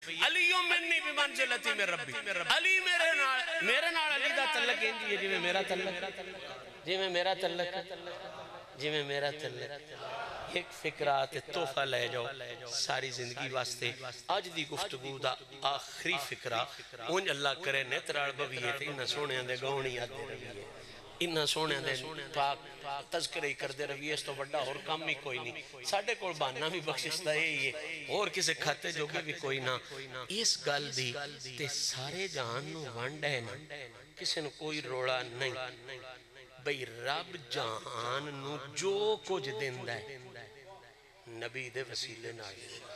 علی منی بمنزلتی من ربی، علی میرے نال علی دا تعلق انجی ہے جی میں میرا تعلق، جی میں میرا تعلق، جی میں میرا تعلق۔ ایک فکرات تحفہ لے جاؤ ساری زندگی واسطے، آج دی گفتگو دا آخری فکرہ اونج اللہ کرے نیترال بویے تھے انہا سونے دے گونی آدھے رویے، انہا سونے دے پاک تذکرہ ہی کر دے رویے، اس تو بڑا اور کام ہی کوئی نہیں، ساڑھے قربانہ بھی بخششتہ ہے یہ، اور کسے کھاتے جو بھی کوئی نہ، اس گل دی تے سارے جہان نو ونڈ ہے نا، کسے نو کوئی روڑا نہیں، بھئی رب جہان نو جو کچھ دیندہ ہے نبی دے وسیلے نہ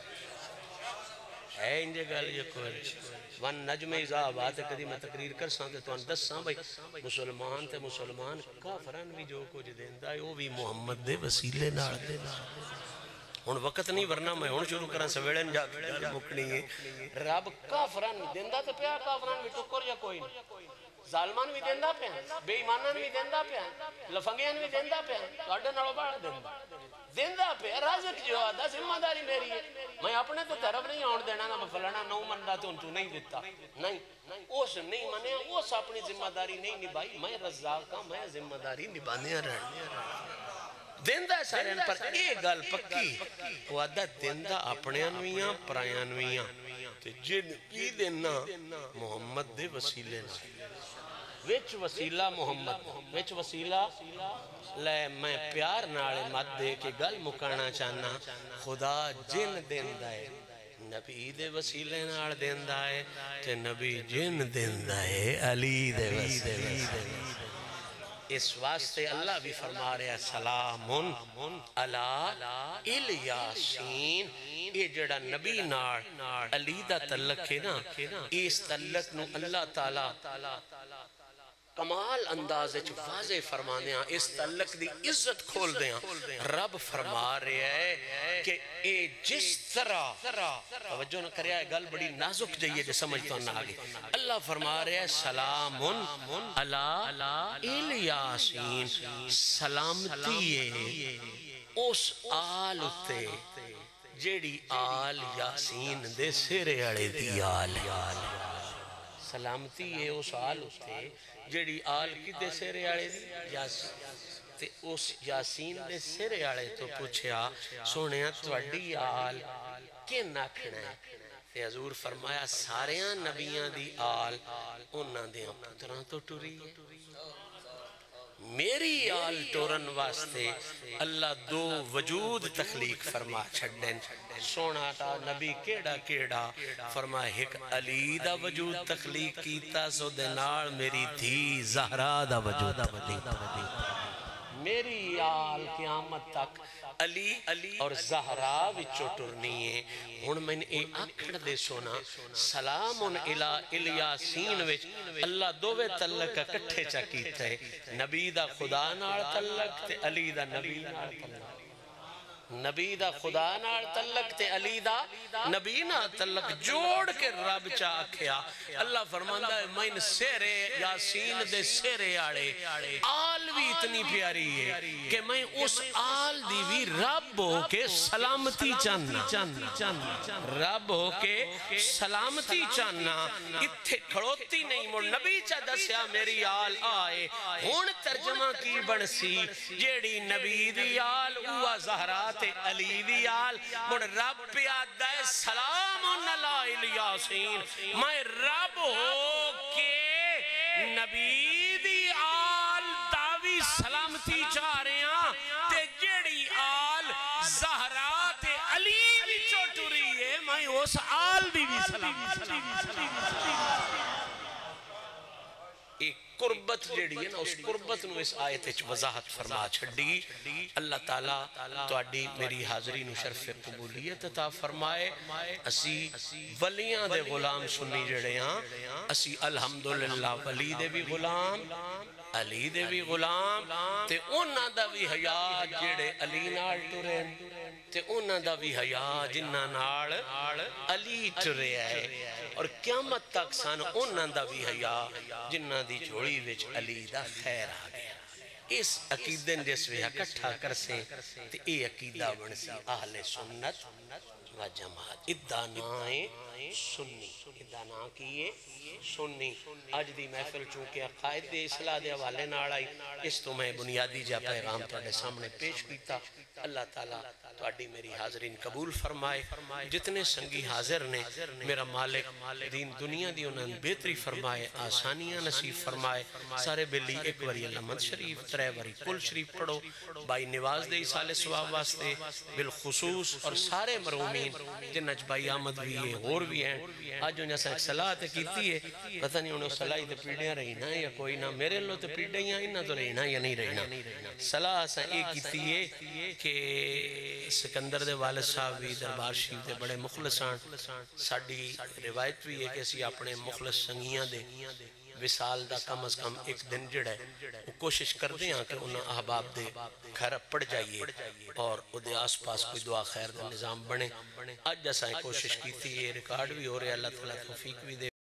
ہے انجے گل یہ کوئی ون نجم اذا آباد کدی میں تقریر کر سانتے تو ان 10 ساں بھئی مسلمان تے مسلمان کافران بھی جو کچھ دیندہ ہے وہ بھی محمد دے وسیلے نہ ہون وقت نہیں ورنہ میں ہون شروع کرنا سویڑن جا مکنی ہے رب کافران بھی دیندہ تے پیا کافران بھی ٹکر یا کوئی نہیں ظالمان بھی دیندہ پہ ہیں بے ایمانان بھی دیندہ پہ ہیں لفنگیان بھی دیندہ پہ ہیں تو اڈے نڑو باڑا دیندہ پہ ہیں رازق جو آدھا ذمہ داری میری ہے میں اپنے تو طرف نہیں آن دینا نا فلانا نو مندہ تو انتو نہیں دیتا نہیں اس نہیں منے اس اپنی ذمہ داری نہیں نبھائی میں رزاقہ میں ذمہ داری نبھانے رہنے دیندہ سارے ان پر ایک گل پکی وہ آدھا دیندہ اپنے انویاں پرایانویاں تو جن کی دینا محمد دے وسیلے نہ وچ وسیلہ محمد وچ وسیلہ لے میں پیار ناڑے مت دے کے گل مکانا چاہنا خدا جن دیندہ ہے نبی دے وسیلے ناڑ دیندہ ہے تے نبی جن دیندہ ہے علی دے وسیلے اس واسطے اللہ بھی فرما رہا ہے سلامن علی الیاسین یہ جڑا نبی نار علی دا تعلق ہے نا اس تعلق نو اللہ تعالیٰ کمال انداز واضح فرمانے ہیں اس تعلق دی عزت کھول دیں رب فرما رہے ہیں کہ اے جس طرح توجہ نہ کریا ہے گل بڑی نازک جائیے جو سمجھتا ہوں نہ آگے اللہ فرما رہے ہیں سلامن علی الیاسین سلامتی ہے اس آل اتے جیڑی آل یاسین دے سرے اڑے دی آل سلامتی ہے اس آل اتے جیڑی آل کی دے سرے آڑے دی تے اس یاسین دے سرے آڑے تو پوچھیا سوڑیا توڑی آل کہ ناکھنا ہے تے حضور فرمایا ساریاں نبیاں دی آل انہاں دے پتران تو ٹوری ہے میری آل ٹورن واسطے اللہ دو وجود تخلیق فرما چھڑن سونا تا نبی کیڑا کیڑا فرما ایک علی دا وجود تخلیق کیتا سو دنار میری دھی زہرا دا وجود تخلیق میری آل قیامت تک علی اور زہرا وچو ٹرنی ہے ہون میں نے اکھڑ دے سونا سلامن الیاسین وچ اللہ دووے تعلق کٹھے چا کیتا ہے نبی دا خدا نال تعلق تے علی دا نبی نال تعلق نبی دا خدا نال تعلق تے علی دا نبی نال تعلق جوڑ کے رب چاہ کیا اللہ فرماندہ ہے میں سیرے یاسین دے سیرے آڑے آل بھی اتنی پیاری ہے کہ میں اس آل دی بھی رب ہو کے سلامتی چاننا رب ہو کے سلامتی چاننا اتھے کھڑوتی نہیں مڑ نبی چاہ دسیا میری آل آئے ہون ترجمہ کی بڑسی جیڑی نبی دی آل ہوا زہرات علی دی آل مڑ رب پیادہ سلام علی الیاسین میں رب ہو کے نبی دی آل داوی سلامتی چاہ رہے ہیں تے جیڑی آل زہرات علی بھی چوٹو رہی ہے میں اس آل بھی سلامتی ایک قربت جیڑی ہے نا اس قربت نو اس آیت وضاحت فرما چھڑی اللہ تعالیٰ تو اڈی میری حاضری نو شرف قبولیت عطا فرمائے اسی ولیاں دے غلام سنی جڑے ہاں اسی الحمدللہ ولی دے بھی غلام علی دے بھی غلام تے انہاں دا بھی حیاء جڑے علی نال ٹرین تے انہاں دا بھی حیاء جنہاں نال علی ٹرے ہے اور قیامت تک سان انہاں دا بھی حیاء جنہاں دی جوڑی وچ علی دا خیر آگیا اس عقیدن جس ویہا کٹھا کرسیں تے اے عقیدہ بنسی اہل سنت جماعت ادانائیں سنی ادانا کیے سنی اج دی محفل چونکہ عقائد دے اصلاح دے حوالے نال آئی اس تو میں بنیادی جا پیغام تواڈے سامنے پیش کیتا اللہ تعالیٰ تواڈی میری حاضرین قبول فرمائے جتنے سنگی حاضر نے میرا مالک دین دنیا دی انہاں بہتری فرمائے آسانیاں نصیب فرمائے سارے بلی ایک وری اللہ مد شریف ترے وری کل شریف پڑھو بائی نواز دے سال ثواب واسطے بالخصوص اور سارے مرومین جن اچ بائی آمد بھی ہے اور بھی ہیں آج جو جیسا ایک صلاح تے کیتی ہے پتہ نہیں انہوں صلاحی تے پیڑیاں رہینا یا کوئی نہ میرے لو تے پیڑیاں انہاں تو رہینا یا نہیں رہینا صلاح اسا ایک کیتی ہے کہ سکندر دے والد صاحب بھی دربار شریف دے بڑے مخلصان ساڑی روایت بھی ہے کہ اسی اپنے مخلص سنگیاں دے وصال دا کم از کم ایک دن جڑا ہے وہ کوشش کر دیں کہ انہاں احباب دے گھر پڑ جائیے اور او دے آس پاس کوئی دعا خیر دا نظام بنے آج جیسا کوشش کی تھی یہ ریکارڈ بھی ہو رہے اللہ تعالیٰ توفیق بھی دے